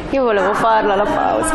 Io volevo farla la pausa.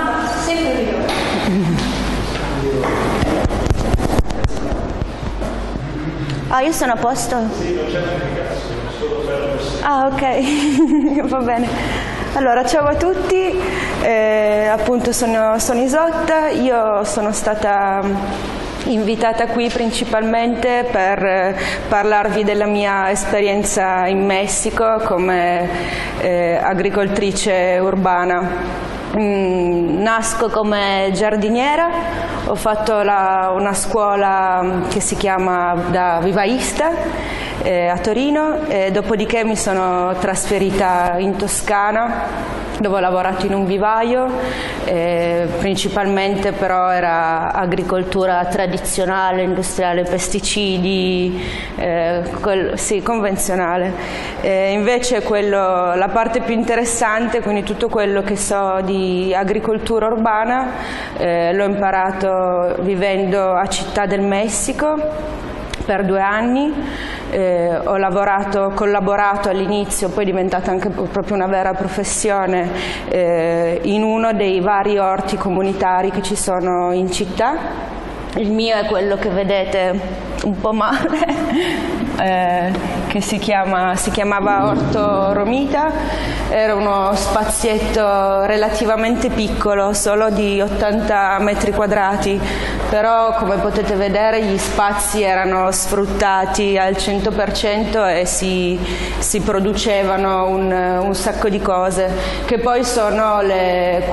Ah, io sono a posto? Sì, non c'è l'applicazione, solo per... Ah, ok, va bene. Allora, ciao a tutti, appunto sono Isotta, io sono stata invitata qui principalmente per parlarvi della mia esperienza in Messico come agricoltrice urbana. Nasco come giardiniera, ho fatto una scuola che si chiama da vivaista a Torino, e dopodiché mi sono trasferita in Toscana dove ho lavorato in un vivaio, principalmente però era agricoltura tradizionale, industriale, pesticidi, sì, convenzionale. Invece la parte più interessante, quindi tutto quello che so di agricoltura urbana, l'ho imparato vivendo a Città del Messico per 2 anni. Ho collaborato all'inizio, poi è diventata anche proprio una vera professione, in uno dei vari orti comunitari che ci sono in città. Il mio è quello che vedete un po' male, che si chiamava Orto Romita. Era uno spazietto relativamente piccolo, solo di 80 metri quadrati, però come potete vedere gli spazi erano sfruttati al 100% e si producevano un sacco di cose, che poi sono le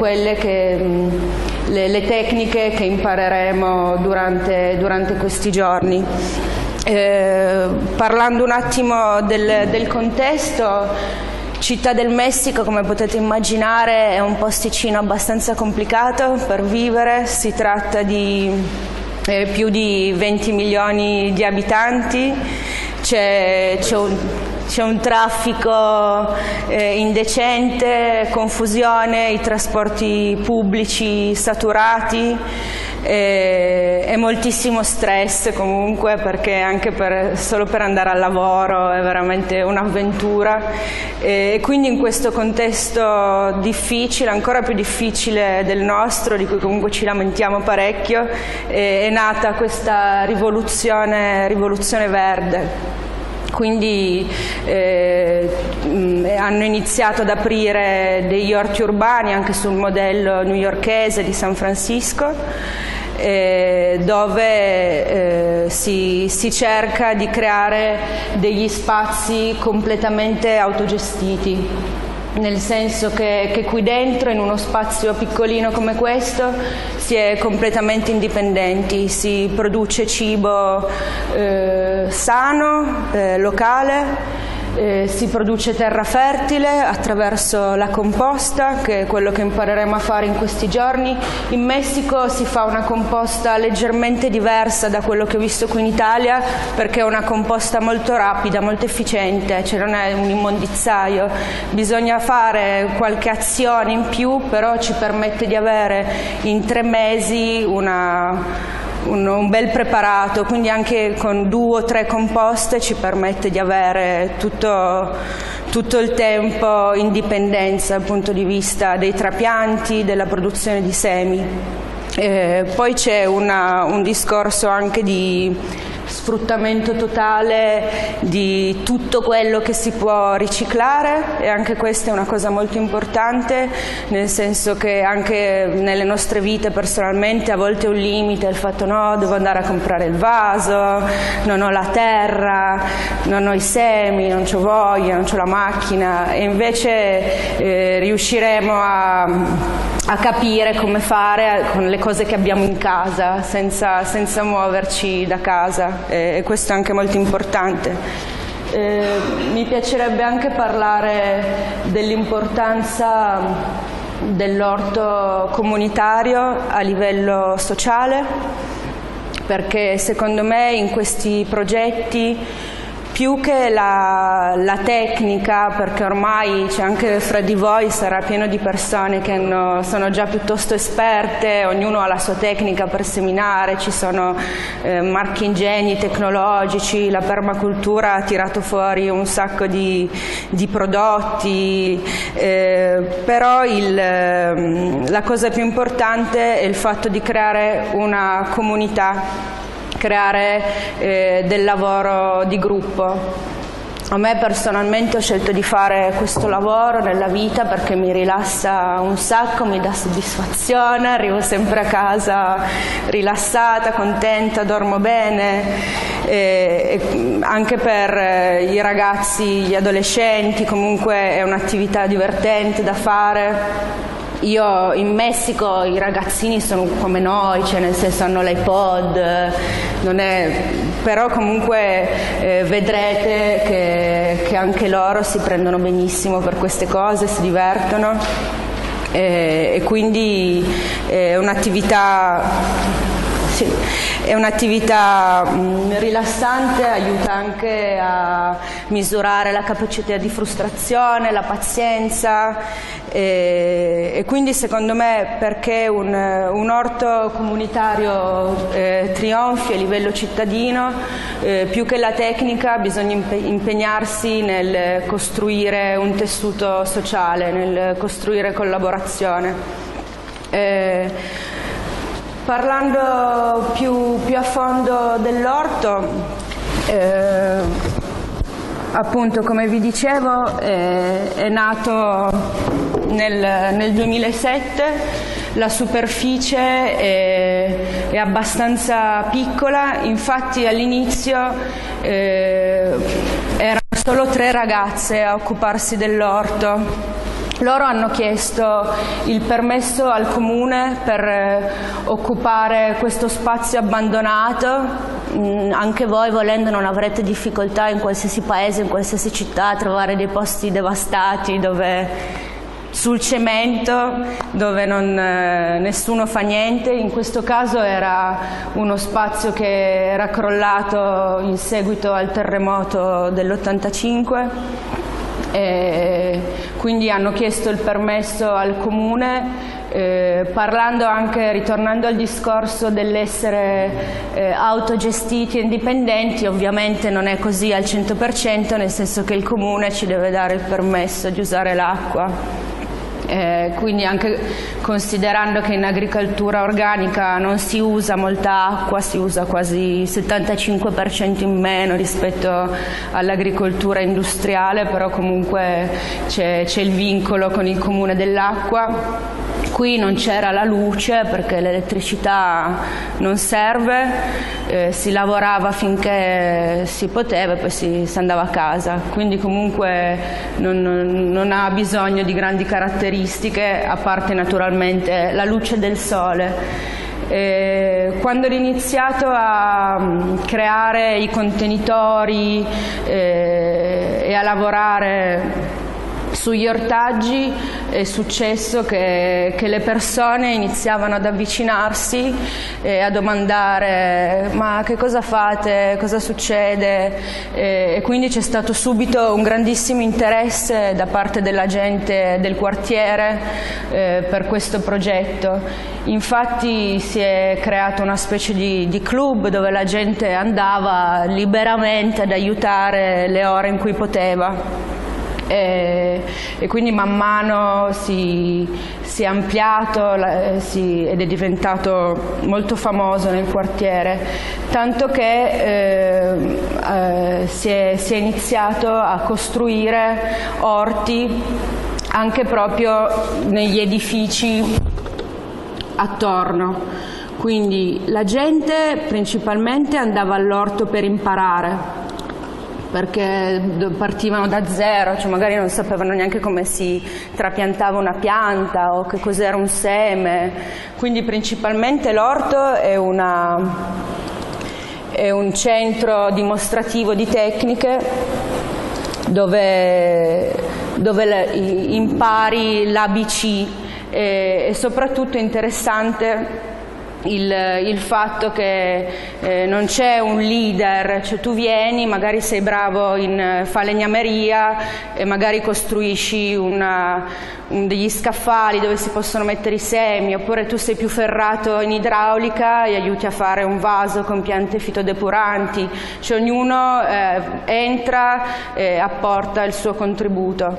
tecniche che impareremo durante questi giorni. Parlando un attimo del contesto, Città del Messico, come potete immaginare, è un posticino abbastanza complicato per vivere. Si tratta di più di 20 milioni di abitanti, c'è un traffico indecente, confusione, i trasporti pubblici saturati e moltissimo stress comunque, perché anche solo per andare al lavoro è veramente un'avventura, e quindi in questo contesto difficile, ancora più difficile del nostro, di cui comunque ci lamentiamo parecchio, è nata questa rivoluzione verde. Quindi hanno iniziato ad aprire degli orti urbani anche sul modello newyorkese di San Francisco, dove si cerca di creare degli spazi completamente autogestiti. Nel senso che qui dentro, in uno spazio piccolino come questo, si è completamente indipendenti, si produce cibo sano, locale, si produce terra fertile attraverso la composta, che è quello che impareremo a fare in questi giorni. In Messico si fa una composta leggermente diversa da quello che ho visto qui in Italia, perché è una composta molto rapida, molto efficiente, cioè non è un immondizzaio. Bisogna fare qualche azione in più, però ci permette di avere in 3 mesi un bel preparato, quindi anche con 2 o 3 composte ci permette di avere tutto il tempo indipendenza dal punto di vista dei trapianti, della produzione di semi. Poi c'è un discorso anche di sfruttamento totale di tutto quello che si può riciclare, e anche questa è una cosa molto importante, nel senso che anche nelle nostre vite personalmente a volte è un limite il fatto: no, devo andare a comprare il vaso, non ho la terra, non ho i semi, non c'ho voglia, non c'ho la macchina, e invece riusciremo a capire come fare con le cose che abbiamo in casa, senza muoverci da casa, e questo è anche molto importante. Mi piacerebbe anche parlare dell'importanza dell'orto comunitario a livello sociale, perché secondo me in questi progetti più che la tecnica, perché ormai c'è anche fra di voi, sarà pieno di persone che sono già piuttosto esperte, ognuno ha la sua tecnica per seminare, ci sono marchingegni tecnologici, la permacultura ha tirato fuori un sacco di prodotti, però la cosa più importante è il fatto di creare una comunità, creare del lavoro di gruppo. A me personalmente ho scelto di fare questo lavoro nella vita perché mi rilassa un sacco, mi dà soddisfazione, arrivo sempre a casa rilassata, contenta, dormo bene, anche per i ragazzi, gli adolescenti, comunque è un'attività divertente da fare. Io in Messico i ragazzini sono come noi, cioè nel senso hanno l'iPod, però comunque vedrete che anche loro si prendono benissimo per queste cose, si divertono e quindi è un'attività rilassante, aiuta anche a misurare la capacità di frustrazione, la pazienza e quindi secondo me perché un orto comunitario trionfi a livello cittadino, più che la tecnica bisogna impegnarsi nel costruire un tessuto sociale, nel costruire collaborazione. Parlando più a fondo dell'orto, appunto come vi dicevo è nato nel 2007, la superficie è abbastanza piccola, infatti all'inizio erano solo 3 ragazze a occuparsi dell'orto. Loro hanno chiesto il permesso al comune per occupare questo spazio abbandonato. Anche voi volendo non avrete difficoltà in qualsiasi paese, in qualsiasi città a trovare dei posti devastati sul cemento dove nessuno fa niente. In questo caso era uno spazio che era crollato in seguito al terremoto dell'85. Quindi hanno chiesto il permesso al comune, ritornando al discorso dell'essere autogestiti e indipendenti. Ovviamente non è così al 100%, nel senso che il comune ci deve dare il permesso di usare l'acqua. Quindi anche considerando che in agricoltura organica non si usa molta acqua, si usa quasi il 75% in meno rispetto all'agricoltura industriale, però comunque c'è il vincolo con il comune dell'acqua. Qui non c'era la luce perché l'elettricità non serve, si lavorava finché si poteva e poi si andava a casa, quindi comunque non ha bisogno di grandi caratteristiche, a parte naturalmente la luce del sole. Quando ho iniziato a creare i contenitori e a lavorare sugli ortaggi, è successo che le persone iniziavano ad avvicinarsi e a domandare: ma che cosa fate, cosa succede? E quindi c'è stato subito un grandissimo interesse da parte della gente del quartiere per questo progetto. Infatti si è creato una specie di club dove la gente andava liberamente ad aiutare le ore in cui poteva. E quindi man mano si è ampliato ed è diventato molto famoso nel quartiere, tanto che si è iniziato a costruire orti anche proprio negli edifici attorno. Quindi la gente principalmente andava all'orto per imparare, perché partivano da zero, cioè magari non sapevano neanche come si trapiantava una pianta o che cos'era un seme. Quindi principalmente l'orto è un centro dimostrativo di tecniche dove impari l'ABC e soprattutto è interessante il fatto che non c'è un leader, cioè tu vieni, magari sei bravo in falegnameria e magari costruisci degli scaffali dove si possono mettere i semi, oppure tu sei più ferrato in idraulica e aiuti a fare un vaso con piante fitodepuranti, cioè ognuno entra e apporta il suo contributo.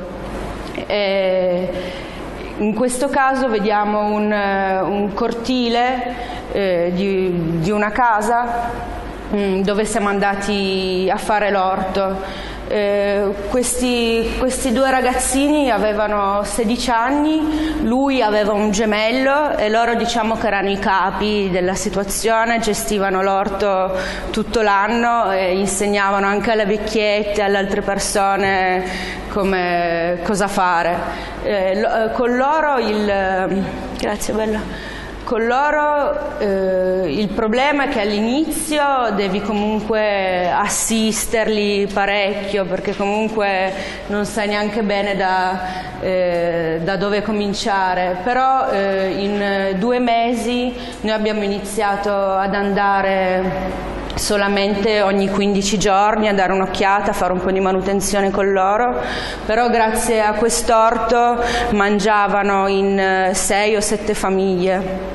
In questo caso vediamo un cortile di una casa dove siamo andati a fare l'orto. Questi due ragazzini avevano 16 anni, lui aveva un gemello e loro diciamo che erano i capi della situazione, gestivano l'orto tutto l'anno e insegnavano anche alle vecchiette, alle altre persone cosa fare. Con loro grazie bella. Con loro il problema è che all'inizio devi comunque assisterli parecchio, perché comunque non sai neanche bene da dove cominciare, però in 2 mesi noi abbiamo iniziato ad andare solamente ogni 15 giorni a dare un'occhiata, a fare un po' di manutenzione con loro, però grazie a quest'orto mangiavano in 6 o 7 famiglie.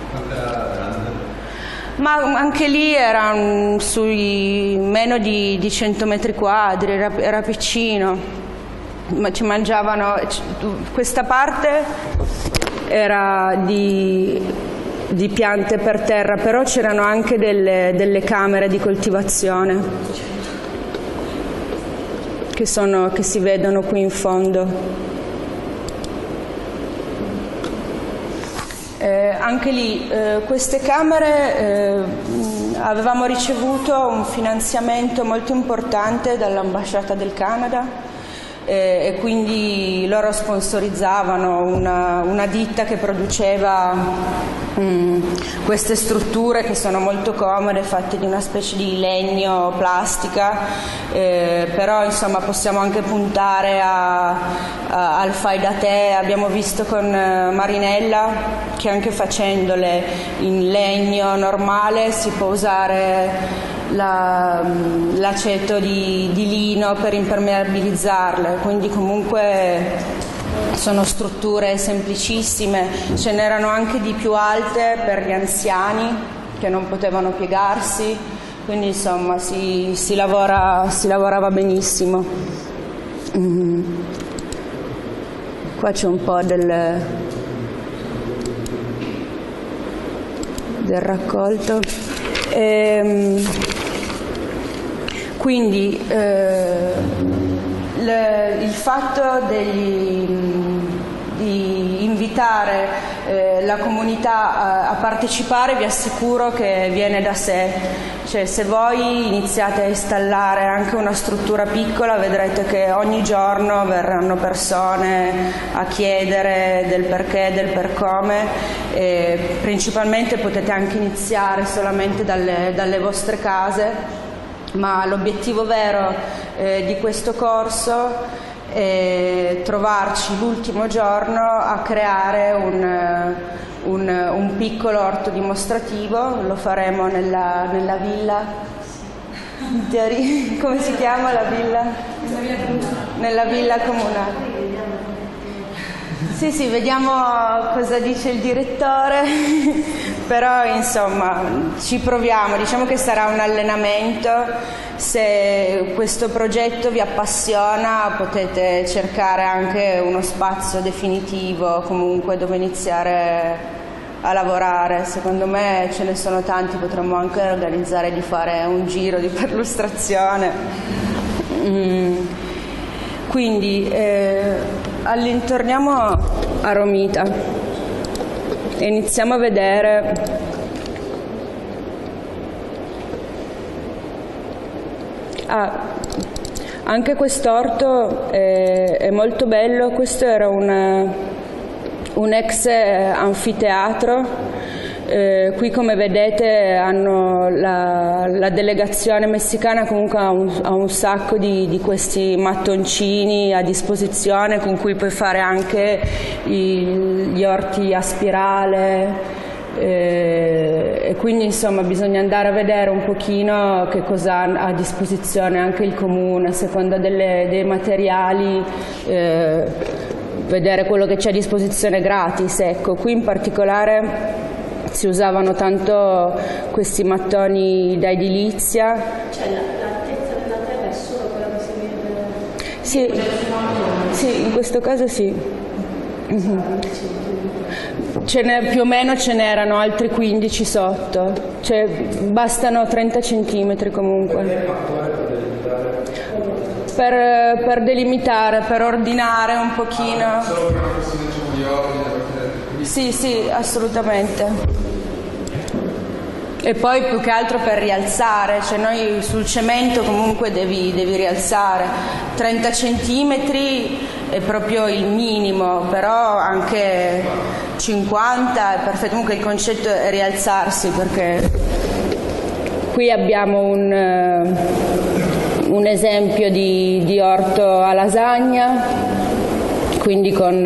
Ma anche lì era sui meno di 100 metri quadri, era piccino, ma ci mangiavano, questa parte era di piante per terra, però c'erano anche delle camere di coltivazione che si vedono qui in fondo. Anche lì queste camere avevamo ricevuto un finanziamento molto importante dall'ambasciata del Canada e quindi loro sponsorizzavano una ditta che produceva queste strutture che sono molto comode, fatte di una specie di legno plastica, però insomma possiamo anche puntare al fai da te. Abbiamo visto con Marinella che anche facendole in legno normale si può usare l'aceto di lino per impermeabilizzarle, quindi comunque sono strutture semplicissime. Ce n'erano anche di più alte per gli anziani che non potevano piegarsi, quindi insomma si lavorava benissimo. Qua c'è un po' del raccolto. Quindi il fatto di invitare la comunità a partecipare vi assicuro che viene da sé, cioè se voi iniziate a installare anche una struttura piccola vedrete che ogni giorno verranno persone a chiedere del perché, del per come, e principalmente potete anche iniziare solamente dalle vostre case, ma l'obiettivo vero di questo corso è trovarci l'ultimo giorno a creare un piccolo orto dimostrativo. Lo faremo nella villa, come si chiama la villa? Nella villa comunale. Sì, vediamo cosa dice il direttore, però insomma ci proviamo, diciamo che sarà un allenamento. Se questo progetto vi appassiona potete cercare anche uno spazio definitivo comunque dove iniziare a lavorare. Secondo me ce ne sono tanti, potremmo anche organizzare di fare un giro di perlustrazione. Quindi torniamo a Romita e iniziamo a vedere anche quest'orto è molto bello. Questo era un ex anfiteatro. Qui come vedete hanno la delegazione messicana comunque ha un sacco di questi mattoncini a disposizione con cui puoi fare anche gli orti a spirale, e quindi insomma bisogna andare a vedere un pochino che cosa ha a disposizione anche il comune a seconda dei materiali, vedere quello che c'è a disposizione gratis. Ecco, qui in particolare si usavano tanto questi mattoni da edilizia. Cioè l'altezza della terra è solo quella che si vede? Sì, in questo caso sì. Più o meno ce n'erano altri 15 sotto, cioè bastano 30 centimetri comunque. Per delimitare, per ordinare un pochino. Solo per una questione di ordine? Sì, assolutamente. E poi più che altro per rialzare, cioè noi sul cemento comunque devi rialzare. 30 centimetri è proprio il minimo, però anche 50 è perfetto. Comunque il concetto è rialzarsi, perché qui abbiamo un esempio di orto a lasagna, quindi con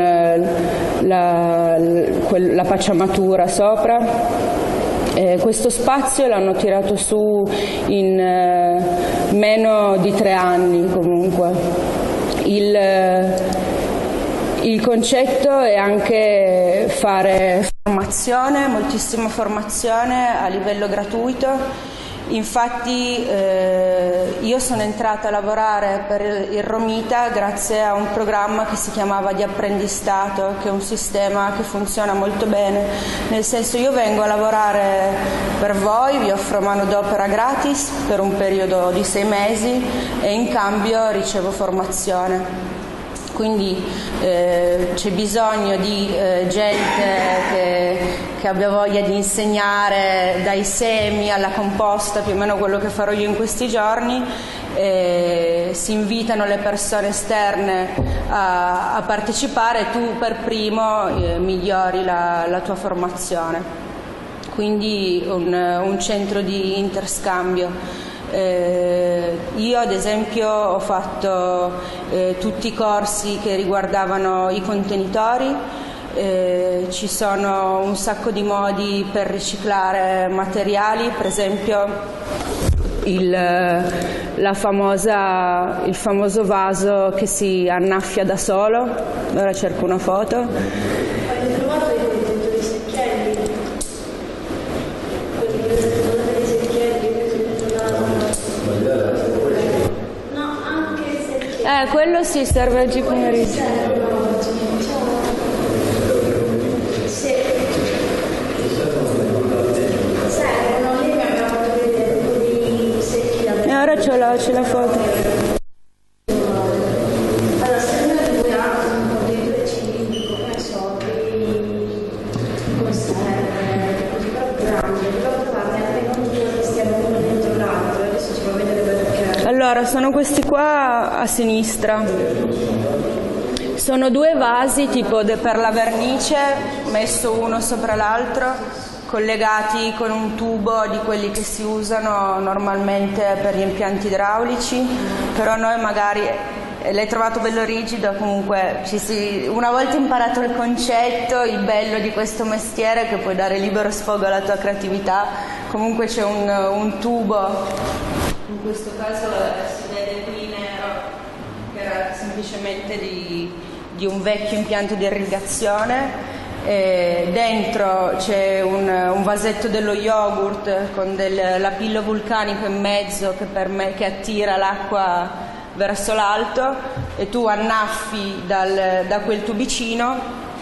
la pacciamatura sopra. Questo spazio l'hanno tirato su in meno di 3 anni comunque. Il concetto è anche fare formazione, moltissima formazione a livello gratuito. Infatti io sono entrata a lavorare per il Romita grazie a un programma che si chiamava di apprendistato, che è un sistema che funziona molto bene, nel senso io vengo a lavorare per voi, vi offro manodopera gratis per un periodo di 6 mesi e in cambio ricevo formazione. Quindi c'è bisogno di gente che abbia voglia di insegnare dai semi alla composta, più o meno quello che farò io in questi giorni. Si invitano le persone esterne a partecipare e tu per primo migliori la tua formazione. Quindi un centro di interscambio. Io ad esempio ho fatto tutti i corsi che riguardavano i contenitori, ci sono un sacco di modi per riciclare materiali, per esempio il famoso vaso che si annaffia da solo. Ora cerco una foto. Hai trovato i contenitori secchielli? Quelli che sono dei secchielli? No, anche secchielli. Quello sì, serve oggi pomeriggio. Servono, lì mi abbiamo fatto vedere quelli secchi da E ora c'è la foto. Allora, se noi vogliamo un contenitore cilindrico, che ne so, di conserve, così però grande, però trovate anche non due che stiamo uno dentro l'altro, adesso ci fa vedere perché. Allora, sono questi qua a sinistra. Sono 2 vasi tipo per la vernice, messo uno sopra l'altro, collegati con un tubo di quelli che si usano normalmente per gli impianti idraulici, però noi magari l'hai trovato bello rigido, comunque una volta imparato il concetto, il bello di questo mestiere è che puoi dare libero sfogo alla tua creatività. Comunque c'è un tubo, in questo caso si vede qui nero, che era semplicemente di un vecchio impianto di irrigazione. Dentro c'è un vasetto dello yogurt con l'apillo vulcanico in mezzo che attira l'acqua verso l'alto, e tu annaffi da quel tubicino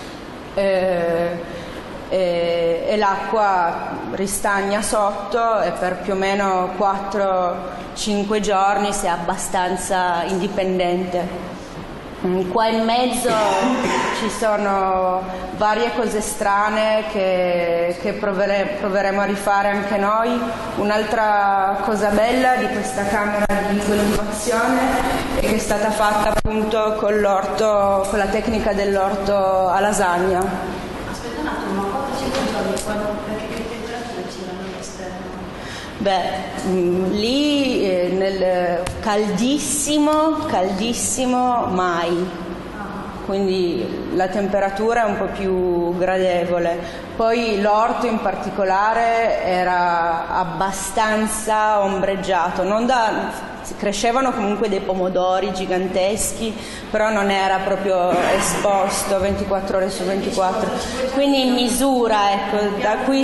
e l'acqua ristagna sotto, e per più o meno 4-5 giorni sei abbastanza indipendente. Qua in mezzo ci sono varie cose strane che proveremo a rifare anche noi. Un'altra cosa bella di questa camera di coltivazione è che è stata fatta appunto con la tecnica dell'orto a lasagna. Aspetta un attimo, ma 4-5 giorni quando, perché che temperatura c'erano all'esterno? Lì nel caldissimo mai. quindi la temperatura è un po' più gradevole. Poi l'orto in particolare era abbastanza ombreggiato, crescevano comunque dei pomodori giganteschi, però non era proprio esposto 24 ore su 24, quindi in misura, ecco, da qui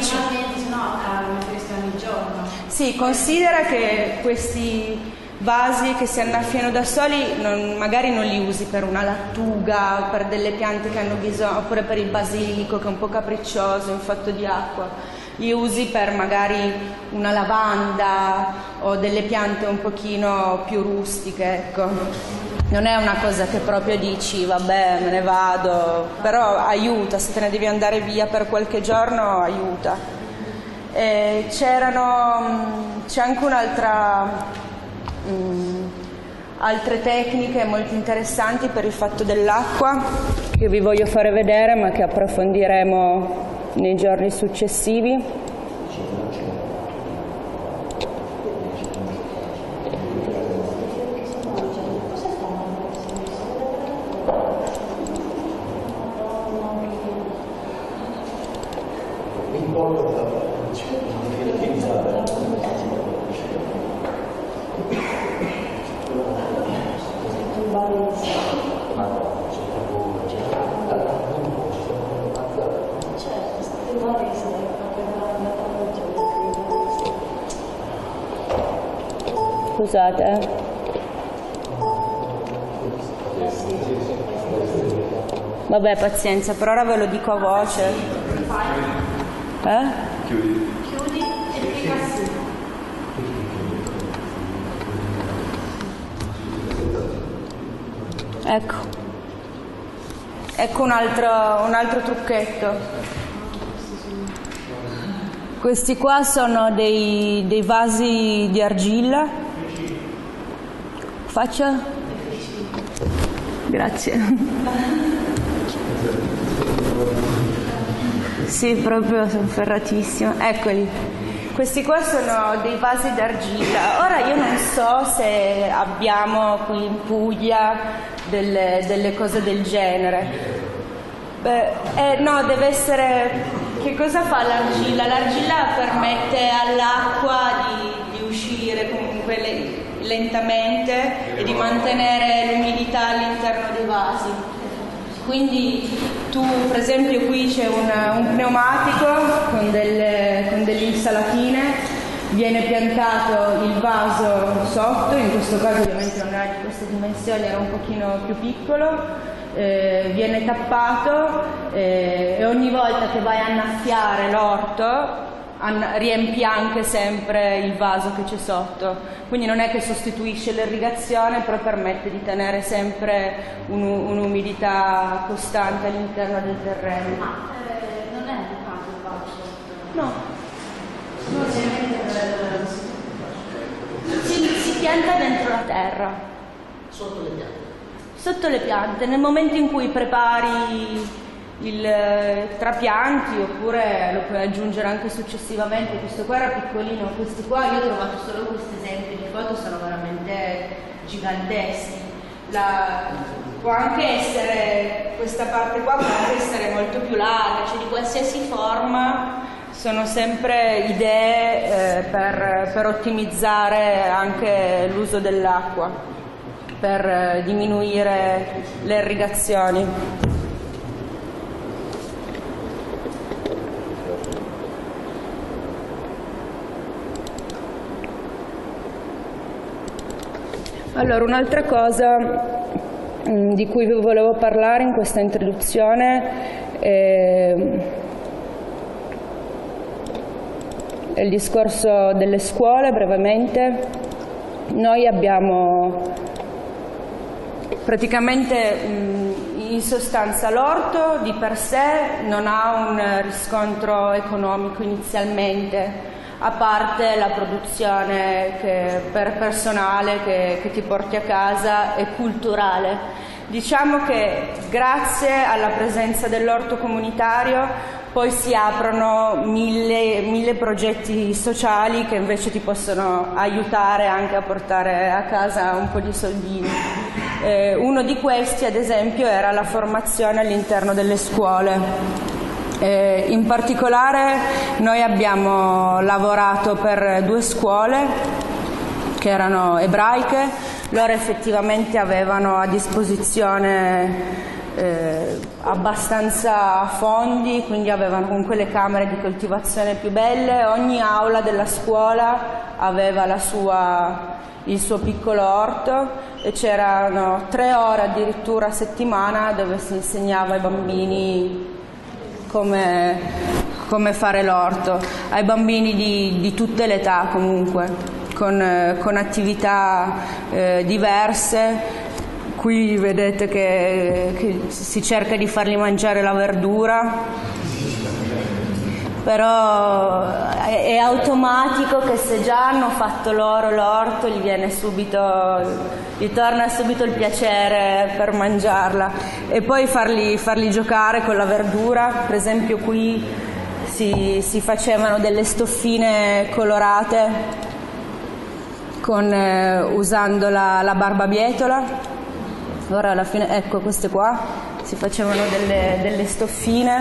sì, considera che questi vasi che si annaffiano da soli magari non li usi per una lattuga, per delle piante che hanno bisogno, oppure per il basilico che è un po' capriccioso in fatto di acqua, li usi per magari una lavanda o delle piante un pochino più rustiche, ecco. Non è una cosa che proprio dici vabbè me ne vado, però aiuta, se te ne devi andare via per qualche giorno aiuta. C'è anche altre tecniche molto interessanti per il fatto dell'acqua che vi voglio fare vedere, ma che approfondiremo nei giorni successivi. Scusate. Vabbè, pazienza, per ora ve lo dico a voce. Chiudi e clicca su. Ecco un altro trucchetto. Questi qua sono dei vasi di argilla. Faccio? Grazie. Sì, proprio sono ferratissima. Eccoli. Questi qua sono dei vasi d'argilla. Ora io non so se abbiamo qui in Puglia delle cose del genere. No, deve essere... Che cosa fa l'argilla? L'argilla permette all'acqua di uscire comunque lentamente e di mantenere l'umidità all'interno dei vasi. Quindi tu, per esempio, qui c'è un pneumatico con delle insalatine, viene piantato il vaso sotto, in questo caso ovviamente non era di queste dimensioni, era un pochino più piccolo, viene tappato e ogni volta che vai a annaffiare l'orto riempi anche sempre il vaso che c'è sotto, quindi non è che sostituisce l'irrigazione, però permette di tenere sempre un'umidità costante all'interno del terreno. Ma non è educato il vaso? No, si pianta dentro la terra. Sotto le piante? Sotto le piante, nel momento in cui prepari il trapianti, oppure lo puoi aggiungere anche successivamente. Questo qua era piccolino, questi qua io ho trovato solo questi esempi di foto, sono veramente giganteschi. Può anche essere, questa parte qua può anche essere molto più larga, cioè di qualsiasi forma. Sono sempre idee per ottimizzare anche l'uso dell'acqua, per diminuire le irrigazioni. Allora, un'altra cosa di cui vi volevo parlare in questa introduzione è il discorso delle scuole, brevemente. Noi abbiamo praticamente, in sostanza, l'orto di per sé non ha un riscontro economico inizialmente, a parte la produzione per personale che ti porti a casa e culturale. Diciamo che grazie alla presenza dell'orto comunitario poi si aprono mille progetti sociali che invece ti possono aiutare anche a portare a casa un po' di soldini. Uno di questi, ad esempio, era la formazione all'interno delle scuole. In particolare noi abbiamo lavorato per 2 scuole che erano ebraiche. Loro effettivamente avevano a disposizione abbastanza fondi, quindi avevano comunque le camere di coltivazione più belle. Ogni aula della scuola aveva il suo piccolo orto e c'erano 3 ore addirittura a settimana dove si insegnava ai bambini come fare l'orto, ai bambini di tutte le età comunque, con attività diverse. Qui vedete che si cerca di fargli mangiare la verdura, però è automatico che se già hanno fatto loro l'orto gli torna subito il piacere per mangiarla, e poi farli giocare con la verdura. Per esempio qui si facevano delle stoffine colorate usando la barbabietola. Ora alla fine, ecco, queste qua si facevano delle stoffine.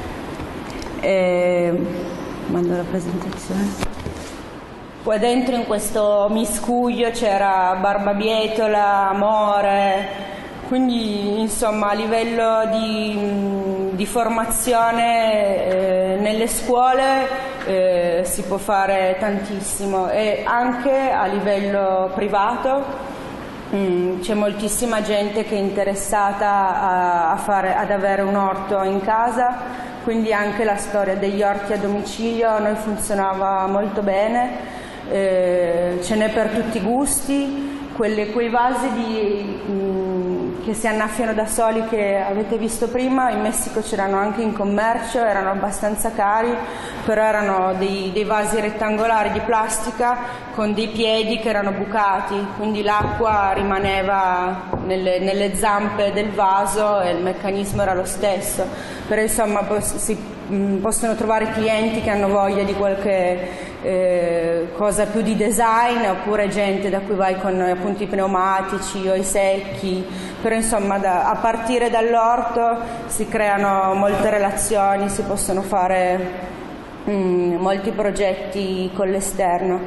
Mando la presentazione. Poi dentro in questo miscuglio c'era barbabietola, amore, quindi insomma a livello di formazione nelle scuole si può fare tantissimo, e anche a livello privato. C'è moltissima gente che è interessata ad avere un orto in casa, quindi anche la storia degli orti a domicilio a noi funzionava molto bene. Ce n'è per tutti i gusti, quei vasi che si annaffiano da soli che avete visto prima, in Messico c'erano anche in commercio, erano abbastanza cari, però erano dei vasi rettangolari di plastica con dei piedi che erano bucati, quindi l'acqua rimaneva nelle zampe del vaso e il meccanismo era lo stesso. Però insomma si possono trovare clienti che hanno voglia di qualche cosa più di design, oppure gente da cui vai con appunto i pneumatici o i secchi. Però insomma a partire dall'orto si creano molte relazioni, si possono fare molti progetti con l'esterno.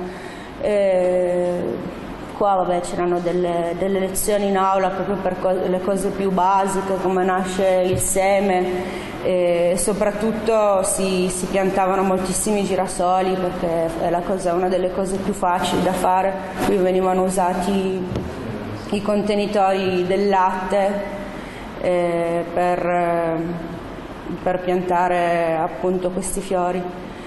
Qua vabbè c'erano delle lezioni in aula proprio per le cose più basiche, come nasce il seme, e soprattutto si piantavano moltissimi girasoli perché è una delle cose più facili da fare. Qui venivano usati i contenitori del latte per piantare appunto questi fiori.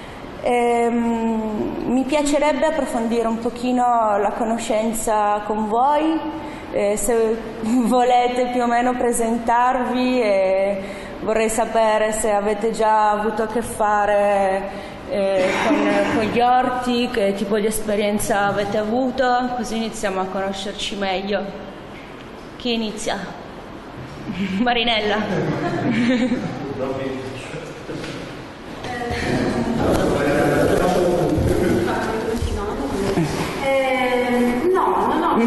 Mi piacerebbe approfondire un pochino la conoscenza con voi, se volete più o meno presentarvi, e vorrei sapere se avete già avuto a che fare con gli orti, che tipo di esperienza avete avuto, così iniziamo a conoscerci meglio. Chi inizia? Marinella. No,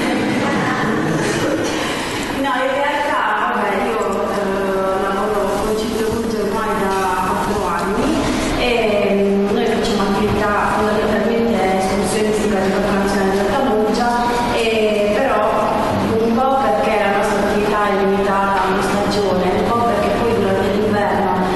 in realtà vabbè, io lavoro con Ciclobus ormai da 4 anni e noi facciamo attività fondamentalmente escursionistica di preparazione di Altamuggia, però un po' perché la nostra attività è limitata a una stagione, un po' perché poi durante l'inverno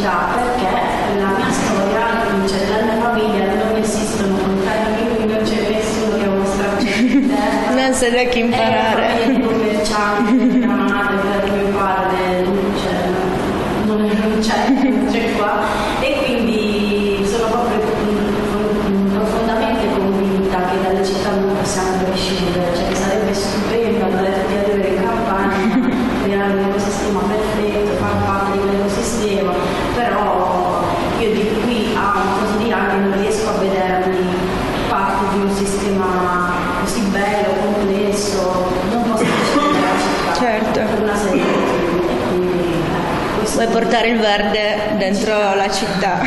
città perché la mia storia, cioè nella mia famiglia non esistono contadini, quindi non c'è nessuno che mostra di terra. Non so da chi imparare. I commercianti, mia madre, per mio padre, cioè, non c'è qua, e quindi sono proprio profondamente convinta che dalle città non possiamo prescindere, cioè che sarebbe stupendo andare tutti a vivere in campagna, creare un ecosistema perfetto, far parte di un ecosistema, però io di qui a un po' di anni non riesco a vedermi parte di un sistema così bello, complesso, non posso prescindere dalla città. Certo. Per una serie di motivi, e quindi Vuoi portare il verde dentro la città?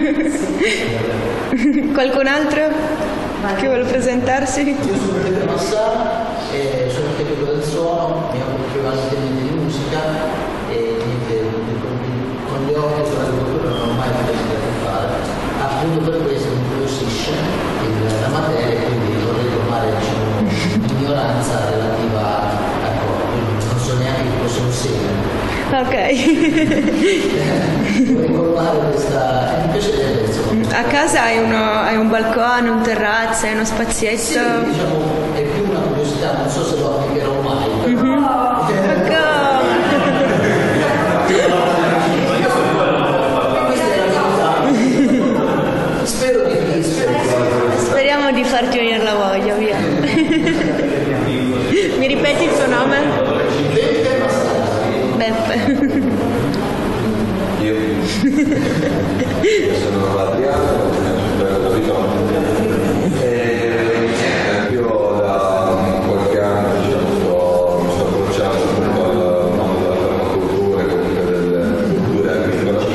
Qualcun altro che vuole presentarsi? Io sono Peppe Massara, sono tecnico del suono, mi occupo prevalentemente di musica e niente, con gli occhi e con l'agricoltura non ho mai avuto niente a che fare. Appunto per questo mi incuriosisce la materia, quindi vorrei formare un'ignoranza relativa a quindi non so neanche che cosa un seme. Ok. Vorrei colmare questa. Mi piacerebbe, insomma. A casa hai un balcone, un terrazzo, hai uno spazietto? Sì, diciamo, è più una curiosità, non so se lo applicherò mai. Spero di Speriamo di farti venire la voglia, via. Mi ripeti il tuo nome? Beppe. Io sono Adriano, io da qualche anno mi sto approcciando un po' al mondo della permacultura e comunque delle culture agricole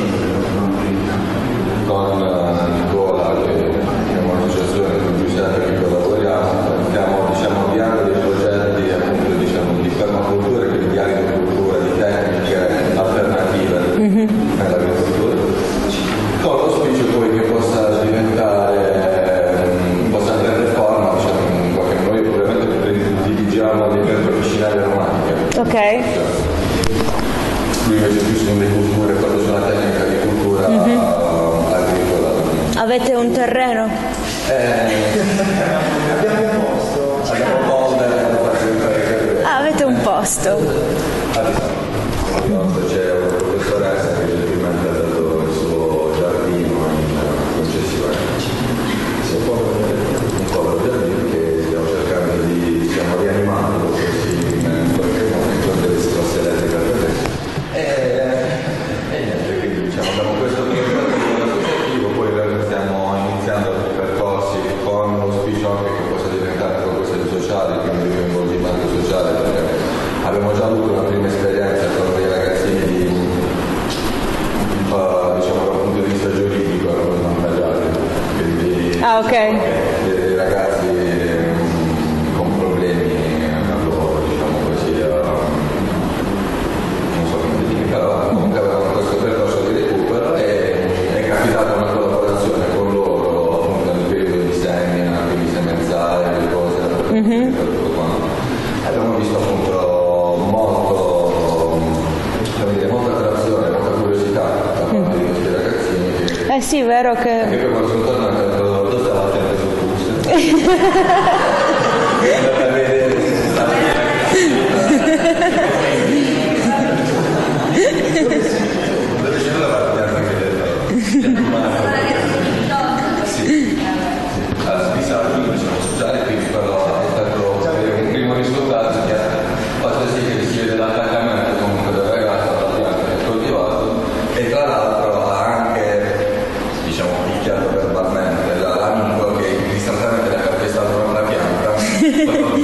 con Nicola, che è un'associazione con cui sempre collaboriamo, stiamo avviando dei progetti appunto di permacultura e quindi di agricoltura, di tecniche alternative nell'agricoltura, con l'auspicio poi che possa diventare, possa prendere forma, diciamo, in qualche modo. Noi ovviamente dirigiamo a livello professionale aromatiche. Ok. Lui invece più sulle culture, quello sulla tecnica di cultura agricola. Avete un terreno? Abbiamo un posto. Abbiamo un polder da far diventare. Ah, avete un posto. C'è una professoressa che gentilmente ha dato il suo giardino in concessione. Un povero giardino che stiamo cercando di rianimarlo così in qualche momento delle scosse elettriche al terreno. E niente, quindi abbiamo questo progetto associativo, poi stiamo iniziando altri percorsi con l'auspicio anche che possa diventare qualcosa di sociale, quindi di coinvolgimento sociale, perché abbiamo già avuto una prima esperienza con dei ragazzini diciamo dal punto di vista giuridico erano svantaggiati, quindi dei ragazzi con problemi a loro, diciamo così, non so come dire, però comunque avevano questo percorso di recupero e è capitata una collaborazione con loro appunto nel periodo di semina, quindi semenzale, le cose, tutto quanto. Abbiamo visto appunto molta attrazione, molta curiosità da parte di questi ragazzini Sì, vero che... Anche poi quando sono tornato dove stava attento sul bus. Per vedere se si stava dove c'è la parte anche al disagio diciamo sociale, quindi però è stato un primo risultato che fatto sì che si vede l'attaccamento comunque del ragazzo alla pianta che ha coltivato e tra l'altro ha anche diciamo picchiato verbalmente l'amico che istantaneamente le ha calpestato la pianta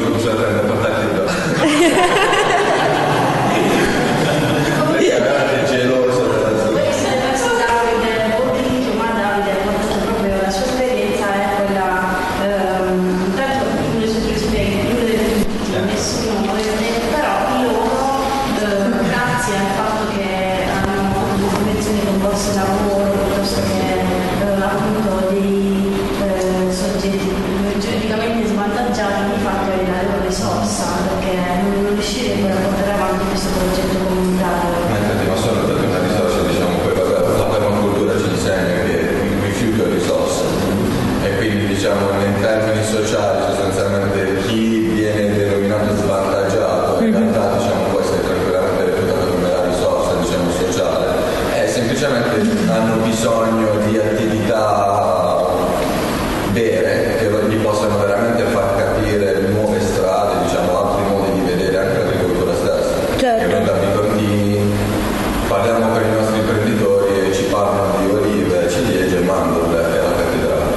bisogno di attività vere che gli possano veramente far capire nuove strade, diciamo, altri modi di vedere anche l'agricoltura stessa. Certo. E noi da Bicondini parliamo con i nostri imprenditori e ci parlano di olive, ciliegie, mandorle e la cattedrale.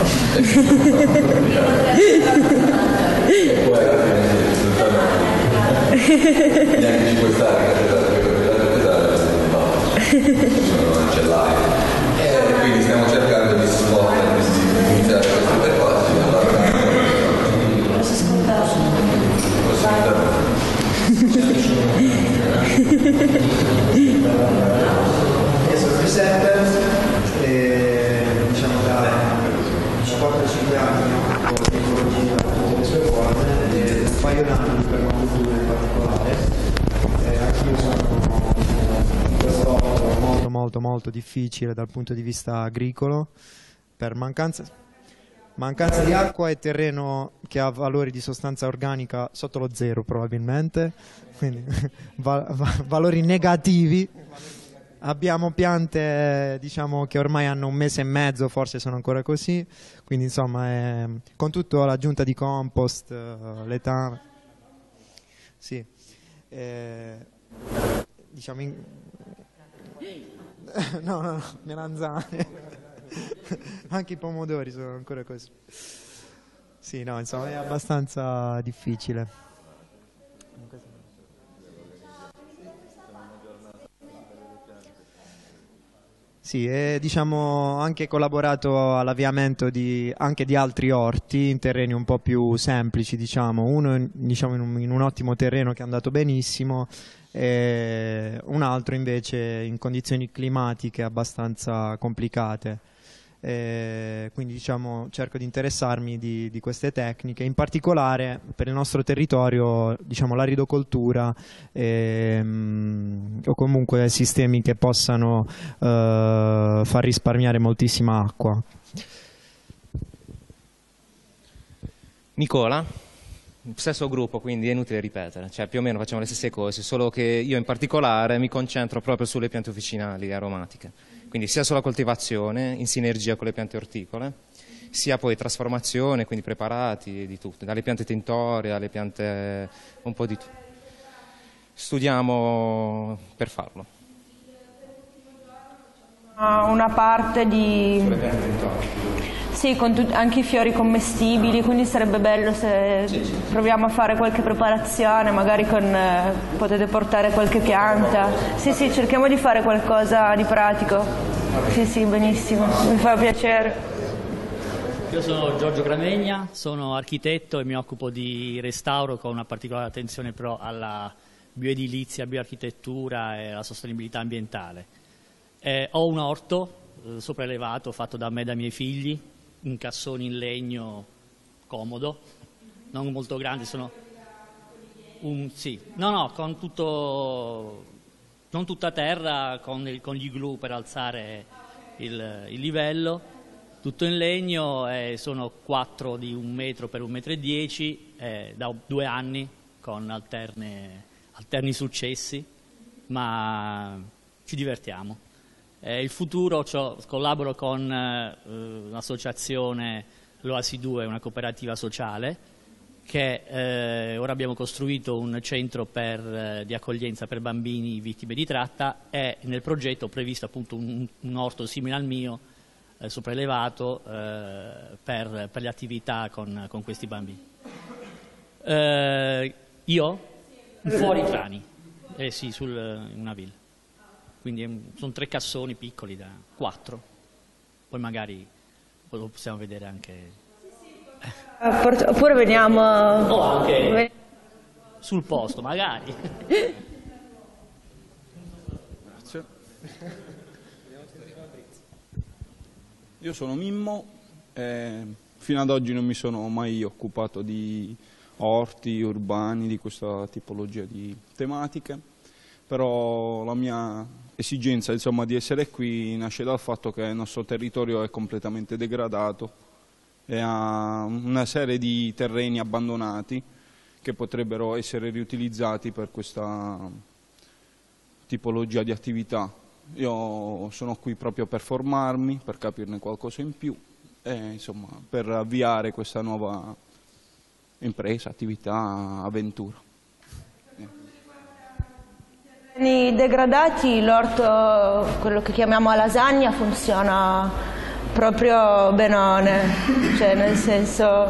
E poi alla fine si risultano neanche ci puoi stare in cattedrale, perché la cattedrale sono cancellarie. Quindi stiamo cercando di svoltare, di iniziare questi percorsi. Sono Giuseppe, diciamo da 4-5 anni ho di ecologia tutte le sue forme e un paio d'anni per permacultura in particolare. Anch'io sono in questo molto difficile dal punto di vista agricolo per mancanza di acqua e terreno che ha valori di sostanza organica sotto lo 0 probabilmente, quindi valori negativi. Abbiamo piante, diciamo, che ormai hanno 1 mese e mezzo, forse sono ancora così, quindi insomma con tutta l'aggiunta di compost, letame, sì, diciamo no, melanzane. Anche i pomodori sono ancora così. Sì, no, insomma è abbastanza difficile. Sì, e diciamo anche collaborato all'avviamento anche di altri orti in terreni un po' più semplici, diciamo. Uno diciamo in un ottimo terreno che è andato benissimo, e un altro invece in condizioni climatiche abbastanza complicate. Quindi diciamo cerco di interessarmi di queste tecniche, in particolare per il nostro territorio, diciamo l'aridocoltura o comunque sistemi che possano far risparmiare moltissima acqua. Nicola, stesso gruppo, quindi è inutile ripetere, cioè più o meno facciamo le stesse cose, solo che io in particolare mi concentro proprio sulle piante officinali aromatiche, quindi sia sulla coltivazione in sinergia con le piante orticole, sia poi trasformazione, quindi preparati di tutto, dalle piante tintorie alle piante un po' di tutto. Studiamo per farlo. Una parte di... Sulle piante tintorie. Sì, con anche i fiori commestibili, quindi sarebbe bello se proviamo a fare qualche preparazione, magari potete portare qualche pianta. Sì, cerchiamo di fare qualcosa di pratico. Sì, benissimo, mi fa piacere. Io sono Giorgio Gramegna, sono architetto e mi occupo di restauro con una particolare attenzione però alla bioedilizia, bioarchitettura e alla sostenibilità ambientale. Ho un orto sopraelevato fatto da me e dai miei figli, in cassoni in legno comodo, non molto grandi, sono con tutto, non tutta terra, con gli igloo per alzare il livello, tutto in legno, sono 4 di 1 metro per 1,10 m, da 2 anni con alterni successi, ma ci divertiamo. Il futuro, collaboro con l'associazione L'Oasi 2, una cooperativa sociale, che ora abbiamo costruito un centro di accoglienza per bambini vittime di tratta e nel progetto ho previsto appunto un orto simile al mio, sopraelevato, per le attività con questi bambini. Io? Fuori Trani, sì, in una villa. Quindi sono 3 cassoni piccoli da 4, poi magari lo possiamo vedere anche. Oppure veniamo anche sul posto, magari. Grazie. Io sono Mimmo, fino ad oggi non mi sono mai occupato di orti urbani, di questa tipologia di tematiche, però la mia esigenza, insomma, di essere qui nasce dal fatto che il nostro territorio è completamente degradato e ha una serie di terreni abbandonati che potrebbero essere riutilizzati per questa tipologia di attività, Io sono qui proprio per formarmi, per capirne qualcosa in più e insomma per avviare questa nuova impresa, attività, avventura. Nei degradati l'orto, quello che chiamiamo a lasagna, funziona proprio benone, cioè nel senso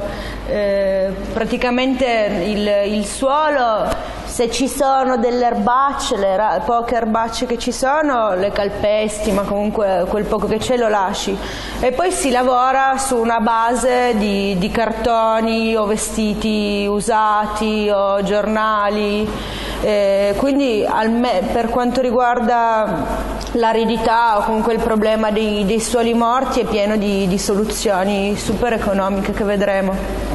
praticamente il suolo, se ci sono delle erbacce, le poche erbacce che ci sono le calpesti, ma comunque quel poco che c'è lo lasci, e poi si lavora su una base di cartoni o vestiti usati o giornali, quindi per quanto riguarda l'aridità o comunque il problema dei suoli morti è pieno di soluzioni super economiche che vedremo.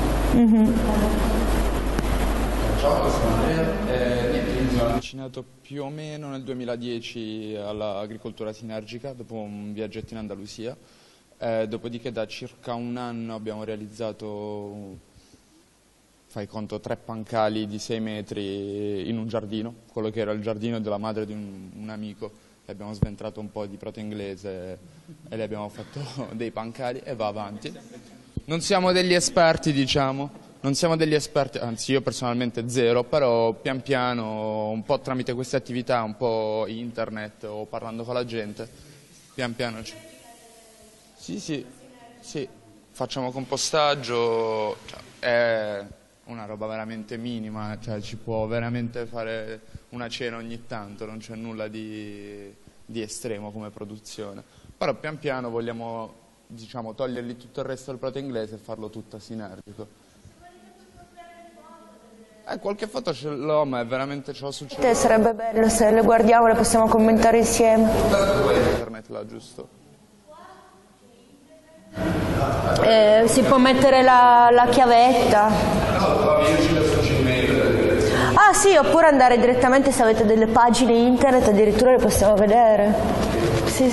Ciao, sono Andrea. Mi sono avvicinato più o meno nel 2010 all'agricoltura sinergica dopo un viaggetto in Andalusia. Dopodiché da circa un anno abbiamo realizzato, fai conto, 3 pancali di 6 metri in un giardino, quello che era il giardino della madre di un amico. Le abbiamo sventrato un po' di proto inglese e le abbiamo fatto dei pancali e va avanti. Non siamo degli esperti, diciamo, non siamo degli esperti, anzi io personalmente zero, però pian piano, un po' tramite queste attività, un po' internet o parlando con la gente, pian piano sì, facciamo compostaggio, è una roba veramente minima, cioè ci può veramente fare una cena ogni tanto, non c'è nulla di estremo come produzione, però pian piano vogliamo, diciamo, togliergli tutto il resto del prato inglese e farlo tutto sinergico. Qualche foto ce l'ho, ma è veramente ce l'ho sul cellulare. Sarebbe bello se le guardiamo, le possiamo commentare insieme. Internet là, giusto? Si può mettere la chiavetta. Ah sì, oppure andare direttamente, se avete delle pagine internet addirittura le possiamo vedere. Sì.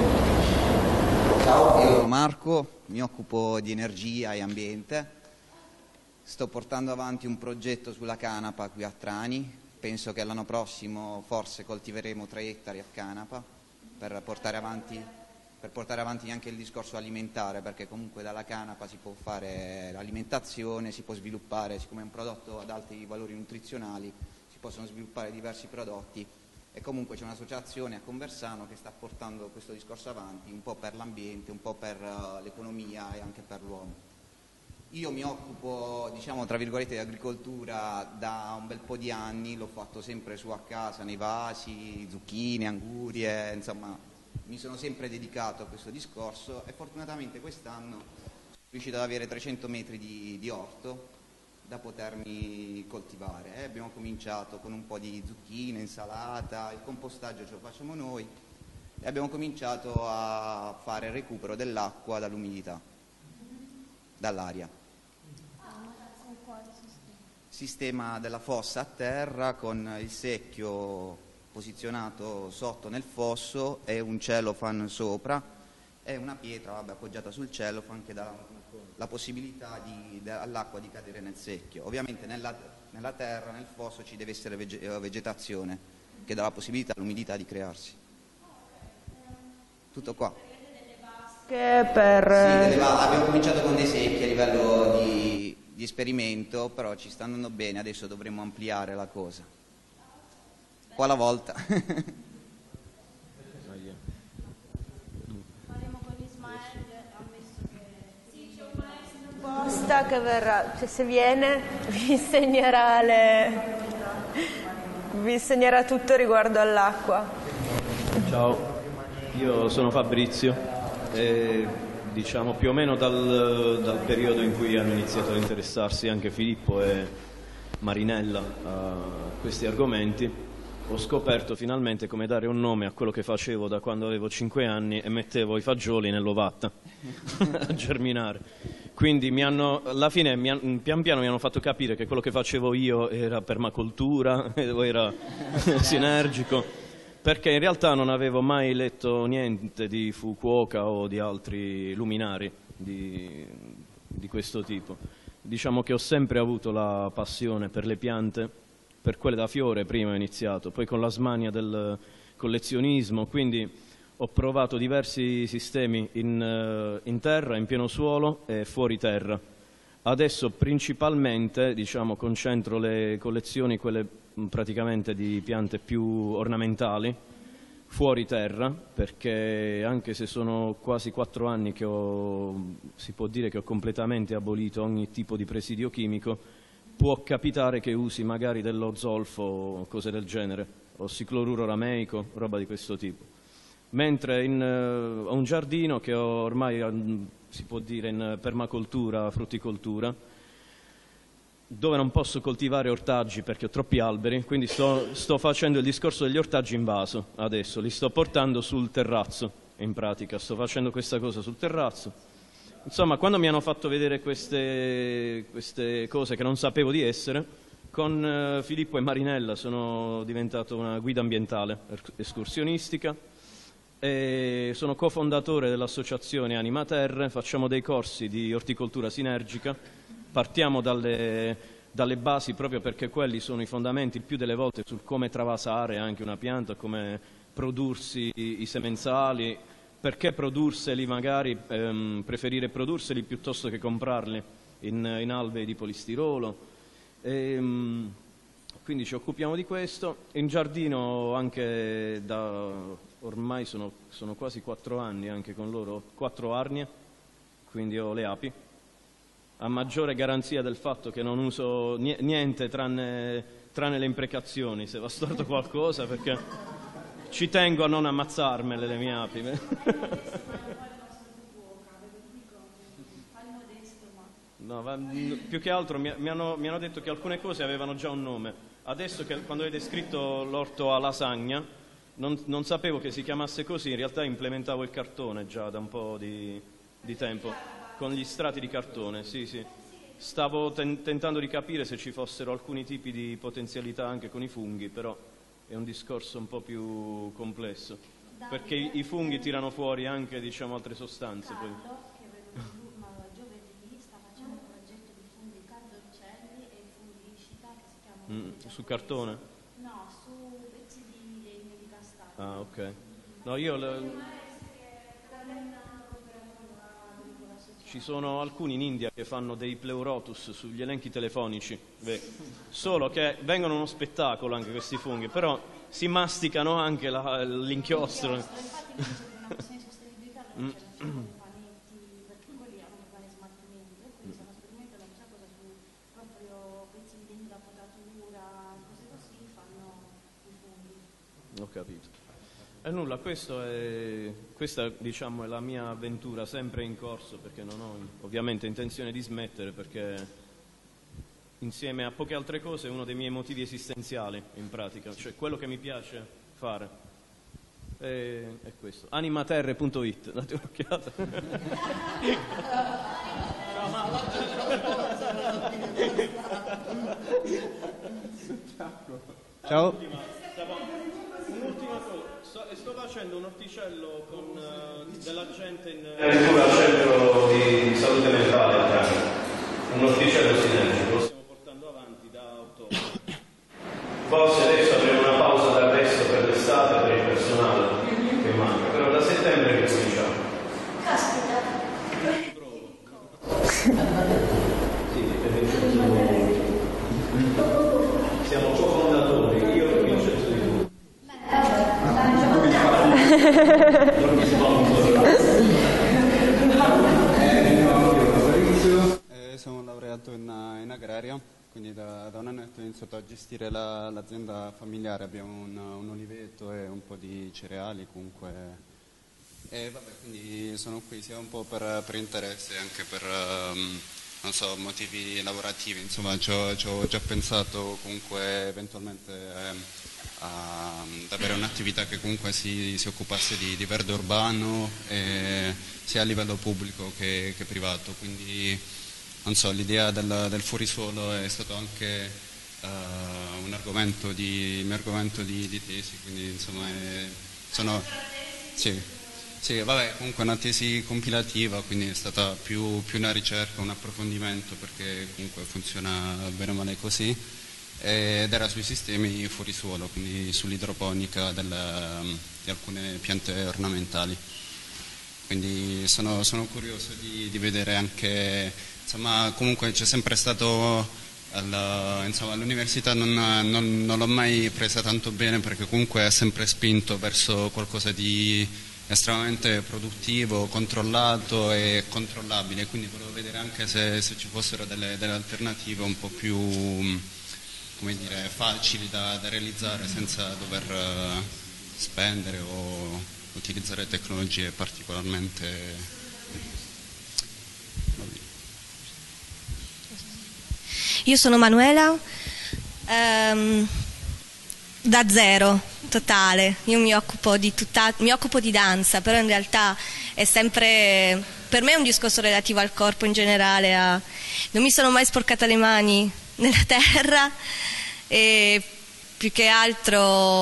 Ciao, io sono Marco, mi occupo di energia e ambiente. Sto portando avanti un progetto sulla canapa qui a Trani. Penso che l'anno prossimo forse coltiveremo 3 ettari a canapa per portare avanti anche il discorso alimentare, perché comunque dalla canapa si può fare l'alimentazione, si può sviluppare, siccome è un prodotto ad alti valori nutrizionali, si possono sviluppare diversi prodotti, e comunque c'è un'associazione a Conversano che sta portando questo discorso avanti, un po' per l'ambiente, un po' per l'economia e anche per l'uomo. Io mi occupo, diciamo, tra virgolette, di agricoltura da un bel po' di anni, l'ho fatto sempre su a casa, nei vasi, zucchine, angurie, insomma, mi sono sempre dedicato a questo discorso e fortunatamente quest'anno sono riuscito ad avere 300 metri di orto da potermi coltivare. Abbiamo cominciato con un po' di zucchine, insalata, il compostaggio ce lo facciamo noi e abbiamo cominciato a fare il recupero dell'acqua dall'umidità, dall'aria. Sistema della fossa a terra con il secchio posizionato sotto nel fosso e un cellophane sopra e una pietra appoggiata sul cellophane che dà la possibilità all'acqua di cadere nel secchio. Ovviamente nella terra, nel fosso ci deve essere vegetazione che dà la possibilità all'umidità di crearsi. Tutto qua. Sì, abbiamo cominciato con dei secchi a livello di esperimento, però ci sta andando bene, adesso dovremmo ampliare la cosa. Qua alla volta. Faremo con Ismael, ammesso che... Sì, c'è un maestro apposta che verrà, cioè, se viene vi insegnerà tutto riguardo all'acqua. Ciao, io sono Fabrizio e diciamo più o meno dal periodo in cui hanno iniziato ad interessarsi anche Filippo e Marinella a questi argomenti, ho scoperto finalmente come dare un nome a quello che facevo da quando avevo 5 anni e mettevo i fagioli nell'ovatta a germinare. Quindi alla fine pian piano mi hanno fatto capire che quello che facevo io era permacultura, era sinergico, perché in realtà non avevo mai letto niente di Fukuoka o di altri luminari di questo tipo. Diciamo che ho sempre avuto la passione per le piante, per quelle da fiore prima ho iniziato, poi con la smania con collezionismo, quindi ho provato diversi sistemi in terra, in pieno suolo e fuori terra. Adesso principalmente, diciamo, concentro le collezioni, quelle praticamente di piante più ornamentali, fuori terra, perché anche se sono quasi 4 anni che si può dire che ho completamente abolito ogni tipo di presidio chimico, può capitare che usi magari dello zolfo o cose del genere, o sicloruro rameico, roba di questo tipo. Mentre ho un giardino che ho ormai, si può dire, in permacoltura, frutticoltura, dove non posso coltivare ortaggi perché ho troppi alberi, quindi sto facendo il discorso degli ortaggi in vaso adesso, li sto portando sul terrazzo, in pratica, sto facendo questa cosa sul terrazzo. Insomma, quando mi hanno fatto vedere queste cose che non sapevo di essere, con Filippo e Marinella sono diventato una guida ambientale escursionistica e sono cofondatore dell'associazione Anima Terre, facciamo dei corsi di orticoltura sinergica. Partiamo dalle basi proprio perché quelli sono i fondamenti il più delle volte sul come travasare anche una pianta, come prodursi i semenzali, perché produrseli magari, preferire produrseli piuttosto che comprarli in alvei di polistirolo. Quindi ci occupiamo di questo. In giardino anche ormai sono quasi 4 anni anche con loro, 4 arnie, quindi ho le api. A maggiore garanzia del fatto che non uso niente tranne le imprecazioni, se va storto qualcosa, perché ci tengo a non ammazzarmele le mie api. No, più che altro mi hanno detto che alcune cose avevano già un nome. Adesso quando avete scritto l'orto a lasagna, non sapevo che si chiamasse così, in realtà implementavo il cartone già da un po' di tempo. Con gli strati di cartone, sì. Stavo tentando di capire se ci fossero alcuni tipi di potenzialità anche con i funghi, però è un discorso un po' più complesso, perché i funghi tirano fuori anche, diciamo, altre sostanze. Poi. Giovedì sta facendo un progetto di funghi cardocelli e funghi Ishita che si chiamano... Su cartone? No, su pezzi di legno di castagno. Ah, ok. No, io... Ci sono alcuni in India che fanno dei pleurotus sugli elenchi telefonici, solo che vengono uno spettacolo anche questi funghi, però si masticano anche l'inchiostro. Infatti non senso sostenibilità, non c'è panetti, perché quelli hanno vari smaltimenti, e quindi stanno sperimentando questa cosa su proprio pezzi di legno da potatura, cose così, fanno i funghi. Ho capito. E nulla, questa diciamo è la mia avventura sempre in corso, perché non ho ovviamente intenzione di smettere, perché insieme a poche altre cose è uno dei miei motivi esistenziali in pratica, cioè quello che mi piace fare è questo. Animaterre.it, date un'occhiata. Ciao. Un'ultima cosa. Sto facendo un orticello con della gente al centro di salute mentale, un orticello sinergico, lo stiamo portando avanti da ottobre. Forse adesso avremo una pausa d'arresto per l'estate per il personale che manca, però da settembre che cominciamo. Caspita! Siamo cofondatori, io e Vincenzo Di Tu. Sono laureato in agraria, quindi da un annetto ho iniziato a gestire l'azienda familiare, abbiamo un oliveto e un po' di cereali comunque. E vabbè, quindi sono qui sia un po' per interesse, anche per non so, motivi lavorativi, insomma ci ho già pensato comunque eventualmente ad avere un'attività che comunque si occupasse di verde urbano, sia a livello pubblico che privato, quindi non so, l'idea del fuorisuolo è stato anche un mio argomento di tesi, quindi insomma sì, vabbè, comunque una tesi compilativa, quindi è stata più una ricerca, un approfondimento, perché comunque funziona bene o male così. ed era sui sistemi fuori suolo, quindi sull'idroponica di alcune piante ornamentali. Quindi sono curioso di vedere anche, insomma, comunque c'è sempre stato, all'università non l'ho mai presa tanto bene, perché comunque ha sempre spinto verso qualcosa di estremamente produttivo, controllato e controllabile, quindi volevo vedere anche se ci fossero delle alternative un po' più, come dire, facili da realizzare senza dover spendere o utilizzare tecnologie particolarmente... Io sono Manuela, da zero totale. Io mi occupo di danza, però in realtà è sempre, per me è un discorso relativo al corpo in generale. Non mi sono mai sporcata le mani nella terra, e più che altro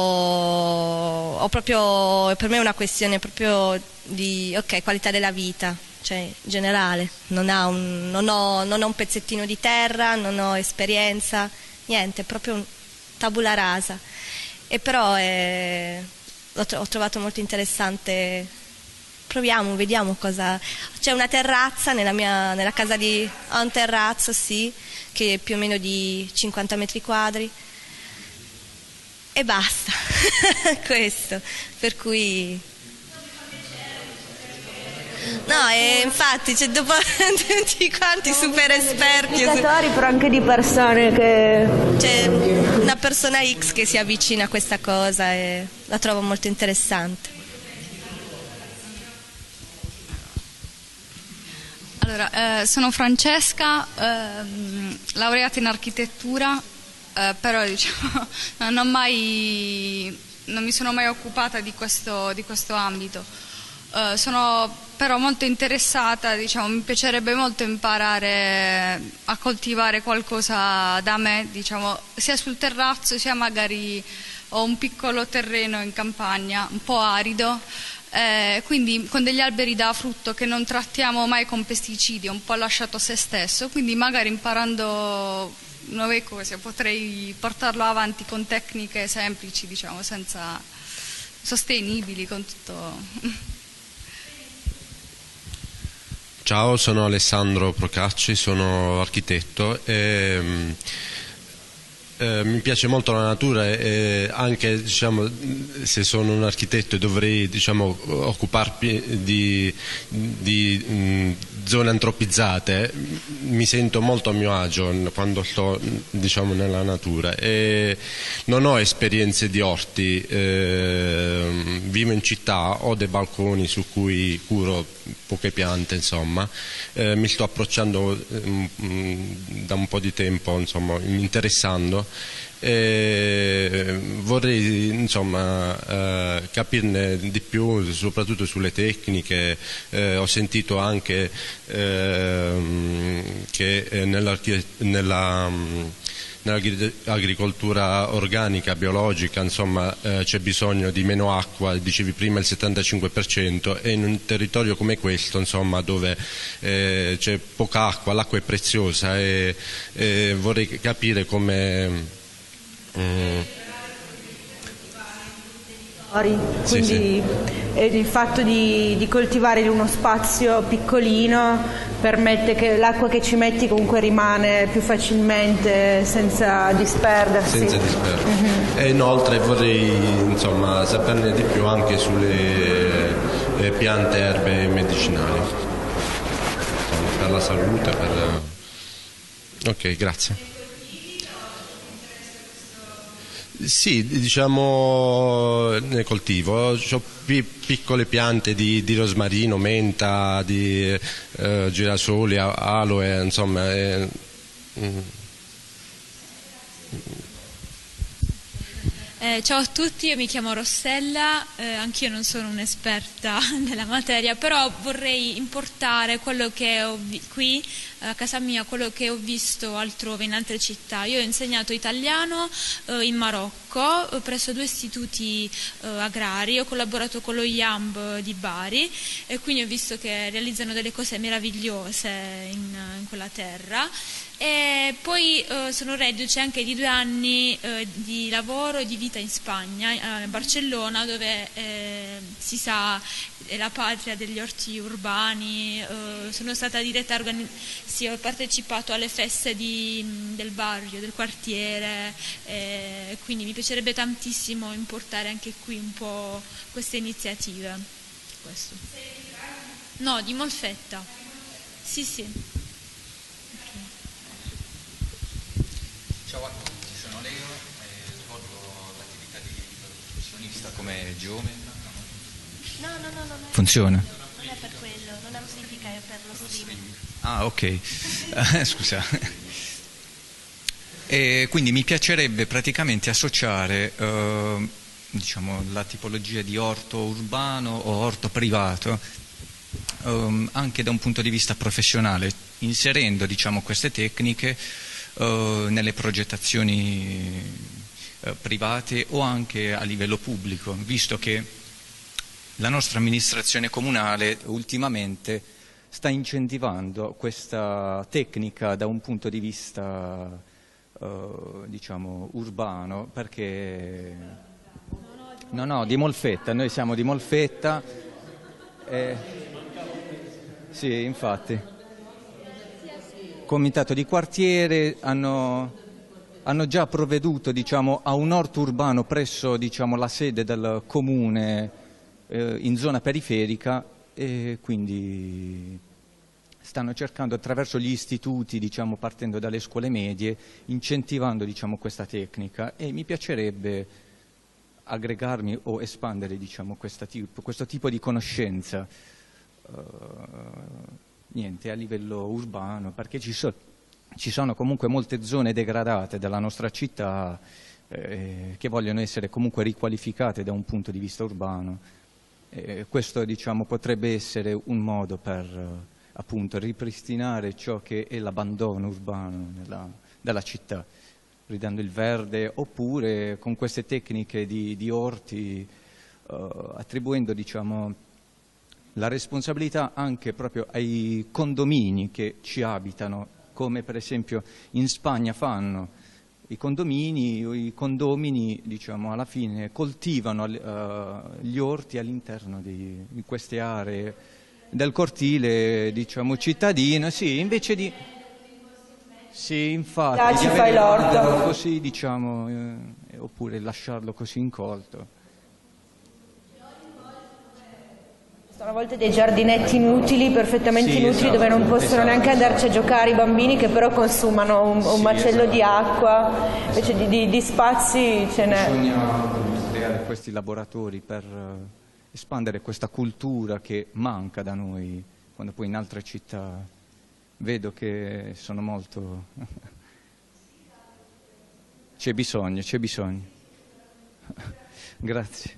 per me è una questione proprio di qualità della vita, cioè in generale. Non ho un pezzettino di terra, non ho esperienza, niente, proprio un tabula rasa. E però ho trovato molto interessante. Proviamo, vediamo cosa. C'è una terrazza nella casa ho un terrazzo, sì, che è più o meno di 50 metri quadri. E basta, questo, per cui... No, infatti, dopo tutti quanti super esperti... Visitatori, però anche di persone che... C'è una persona X che si avvicina a questa cosa e la trovo molto interessante. Allora, sono Francesca, laureata in architettura, però diciamo non mi sono mai occupata di questo ambito. Sono però molto interessata, diciamo, mi piacerebbe molto imparare a coltivare qualcosa da me, diciamo, sia sul terrazzo sia magari ho un piccolo terreno in campagna, un po' arido, quindi con degli alberi da frutto che non trattiamo mai con pesticidi, un po' lasciato a se stesso, quindi magari imparando nuove cose potrei portarlo avanti con tecniche semplici, diciamo, senza sostenibili, con tutto. Ciao, sono Alessandro Procacci, sono architetto e mi piace molto la natura e anche, diciamo, se sono un architetto e dovrei, diciamo, occuparmi di zone antropizzate, mi sento molto a mio agio quando sto, diciamo, nella natura e non ho esperienze di orti, vivo in città, ho dei balconi su cui curo poche piante, insomma, mi sto approcciando da un po' di tempo, insomma, interessando. Vorrei, insomma, capirne di più, soprattutto sulle tecniche. Ho sentito anche che nell'agricoltura organica, biologica, insomma, c'è bisogno di meno acqua, dicevi prima il 75%, e in un territorio come questo, insomma, dove c'è poca acqua, l'acqua è preziosa e vorrei capire come... Quindi il fatto di coltivare in uno spazio piccolino permette che l'acqua che ci metti comunque rimane più facilmente senza disperdersi. E inoltre vorrei, insomma, saperne di più anche sulle piante, erbe medicinali, insomma, per la salute, Ok, grazie. Sì, diciamo, ne coltivo, ho piccole piante di rosmarino, menta, di girasoli, aloe, insomma. Ciao a tutti, io mi chiamo Rossella, anch'io non sono un'esperta nella materia, però vorrei importare quello che ho qui a casa mia, quello che ho visto altrove in altre città. Io ho insegnato italiano in Marocco parco presso 2 istituti agrari. Ho collaborato con lo IAMB di Bari e quindi ho visto che realizzano delle cose meravigliose in quella terra. E poi sono reduce anche di 2 anni di lavoro e di vita in Spagna, a Barcellona, dove si sa è la patria degli orti urbani. Sono stata diretta ho partecipato alle feste del barrio, del quartiere, quindi mi piacerebbe tantissimo importare anche qui un po' queste iniziative. Questo. No, di Molfetta. Sì, sì. Ciao a tutti, sono Leo e svolgo l'attività di libero professionista come geometra. No. Funziona? Non è per quello, non amplifica, è per lo streaming. Ah, ok. Scusa. E quindi mi piacerebbe praticamente associare diciamo, la tipologia di orto urbano o orto privato anche da un punto di vista professionale, inserendo diciamo, queste tecniche nelle progettazioni private o anche a livello pubblico, visto che la nostra amministrazione comunale ultimamente sta incentivando questa tecnica da un punto di vista diciamo urbano, perché no, di Molfetta, noi siamo di Molfetta sì, infatti comitato di quartiere hanno già provveduto diciamo, a un orto urbano presso diciamo, la sede del comune in zona periferica, e quindi stanno cercando attraverso gli istituti, diciamo, partendo dalle scuole medie, incentivando diciamo, questa tecnica, e mi piacerebbe aggregarmi o espandere diciamo, questo tipo di conoscenza. Niente, a livello urbano, perché ci sono comunque molte zone degradate della nostra città che vogliono essere comunque riqualificate da un punto di vista urbano. Questo diciamo, potrebbe essere un modo per appunto ripristinare ciò che è l'abbandono urbano della città, ridando il verde, oppure con queste tecniche di orti attribuendo diciamo, la responsabilità anche proprio ai condomini che ci abitano, come per esempio in Spagna fanno i condomini diciamo, alla fine coltivano gli orti all'interno di queste aree del cortile diciamo, cittadino, sì, invece di... Sì, infatti, ci fai l'orto. Così diciamo, oppure lasciarlo così incolto. Sono a volte dei giardinetti inutili, perfettamente sì, inutili, esatto, dove non possono neanche andarci a giocare i bambini, che però consumano un macello di acqua, invece di spazi ce n'è. Bisogna creare questi laboratori per espandere questa cultura che manca da noi, quando poi in altre città vedo che sono molto... c'è bisogno. Grazie.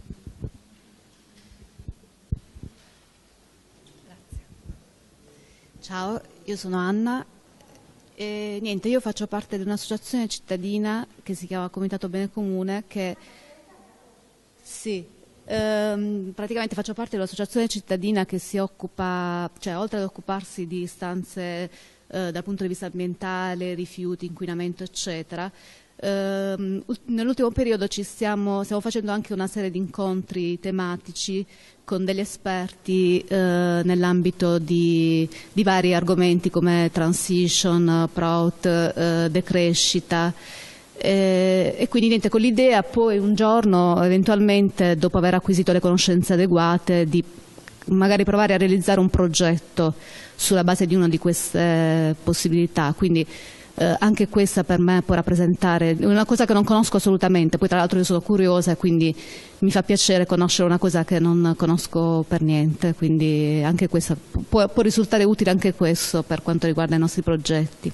Ciao, io sono Anna e niente, io faccio parte di un'associazione cittadina che si chiama Comitato Bene Comune, che sì, praticamente faccio parte di un'associazione cittadina che si occupa, cioè oltre ad occuparsi di istanze dal punto di vista ambientale, rifiuti, inquinamento eccetera, nell'ultimo periodo stiamo facendo anche una serie di incontri tematici con degli esperti nell'ambito di vari argomenti come transition, PROUT, decrescita, e quindi niente, con l'idea poi un giorno eventualmente, dopo aver acquisito le conoscenze adeguate, di magari provare a realizzare un progetto sulla base di una di queste possibilità. Quindi anche questa per me può rappresentare una cosa che non conosco assolutamente, poi tra l'altro io sono curiosa e quindi mi fa piacere conoscere una cosa che non conosco per niente, quindi anche questa può risultare utile anche questo per quanto riguarda i nostri progetti.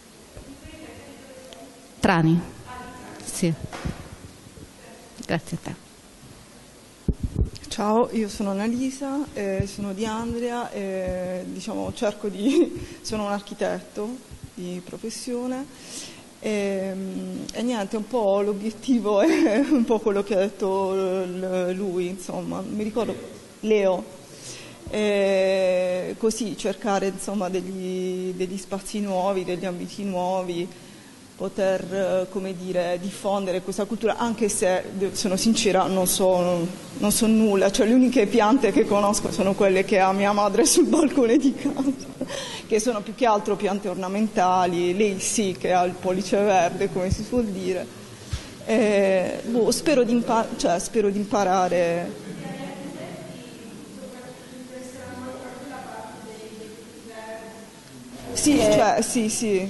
Trani? Sì. Grazie a te. Ciao, io sono Annalisa, sono di Andria e sono un architetto di professione E niente, un po' l'obiettivo è un po' quello che ha detto lui, insomma, mi ricordo Leo, così cercare insomma degli spazi nuovi, degli ambiti nuovi, poter come dire, diffondere questa cultura, anche se sono sincera non so nulla, cioè le uniche piante che conosco sono quelle che ha mia madre sul balcone di casa, che sono più che altro piante ornamentali. Lei sì che ha il pollice verde, come si suol dire. Spero di imparare. Sì, cioè, sì.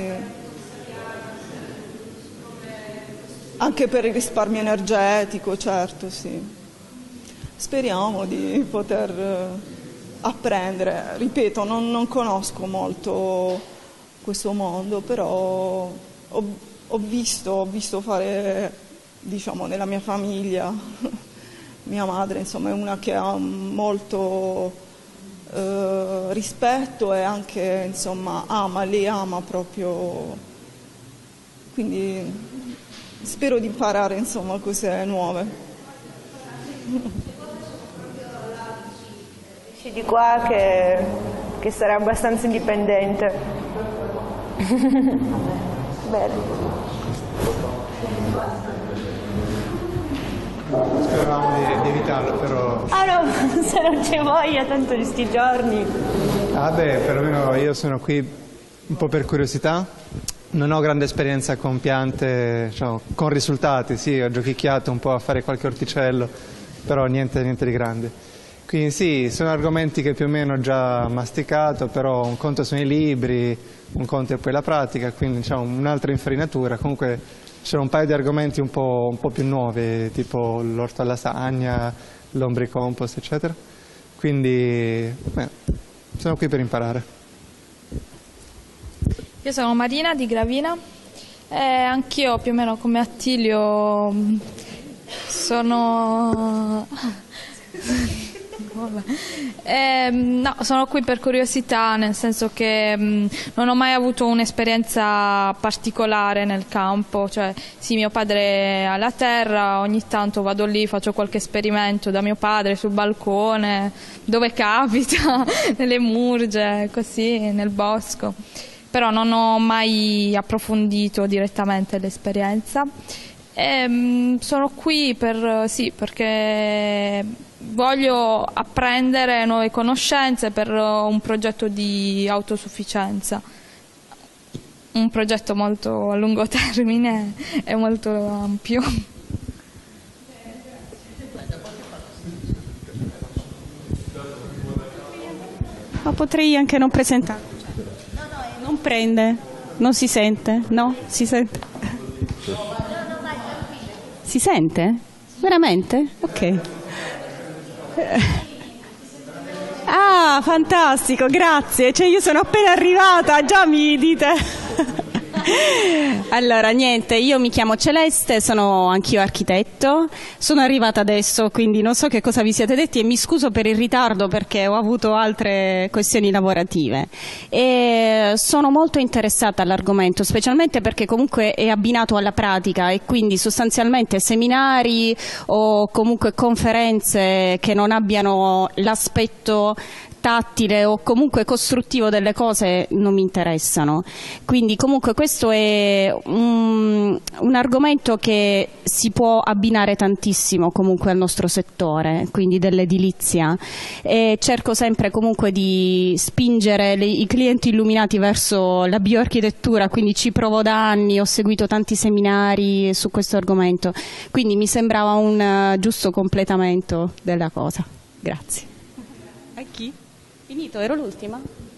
Anche per il risparmio energetico, certo, sì. Speriamo di poter apprendere. Ripeto, non conosco molto questo mondo, però ho visto fare, diciamo, nella mia famiglia. Mia madre, insomma, è una che ha molto rispetto e anche, insomma, lei ama proprio. Quindi spero di imparare, insomma, cose nuove. Di qua che sarà abbastanza indipendente. Bene. Speravamo di evitarlo, però. Ah no, se non c'è voglia, tanto di sti giorni. Perlomeno io sono qui un po' per curiosità. Non ho grande esperienza con piante, diciamo, con risultati, sì, ho giochicchiato un po' a fare qualche orticello, però niente di grande. Quindi sì, sono argomenti che più o meno ho già masticato, però un conto sono i libri, un conto è poi la pratica, quindi diciamo un'altra infarinatura. Comunque c'erano un paio di argomenti un po' più nuovi, tipo l'orto alla lasagna, l'ombricompost, eccetera. Quindi sono qui per imparare. Io sono Marina di Gravina e anch'io più o meno come Attilio sono qui per curiosità, nel senso che non ho mai avuto un'esperienza particolare nel campo, cioè sì, mio padre ha la terra, ogni tanto vado lì, faccio qualche esperimento da mio padre sul balcone, dove capita, nelle murge, così, nel bosco. Però non ho mai approfondito direttamente l'esperienza. Sono qui perché voglio apprendere nuove conoscenze per un progetto di autosufficienza, un progetto molto a lungo termine e molto ampio. Ma potrei anche non presentare. Non prende, non si sente, no? Si sente. Si sente? Veramente? Ok. Ah, fantastico, grazie. Cioè io sono appena arrivata, già mi dite. Allora, niente, io mi chiamo Celeste, sono anch'io architetto, sono arrivata adesso, quindi non so che cosa vi siete detti e mi scuso per il ritardo perché ho avuto altre questioni lavorative. E sono molto interessata all'argomento, specialmente perché comunque è abbinato alla pratica e quindi sostanzialmente seminari o comunque conferenze che non abbiano l'aspetto tattile o comunque costruttivo delle cose non mi interessano. Quindi comunque questo è un argomento che si può abbinare tantissimo comunque al nostro settore, quindi dell'edilizia, e cerco sempre comunque di spingere i clienti illuminati verso la bioarchitettura, quindi ci provo da anni, ho seguito tanti seminari su questo argomento, quindi mi sembrava un giusto completamento della cosa. Grazie. A chi? Finito, ero l'ultima?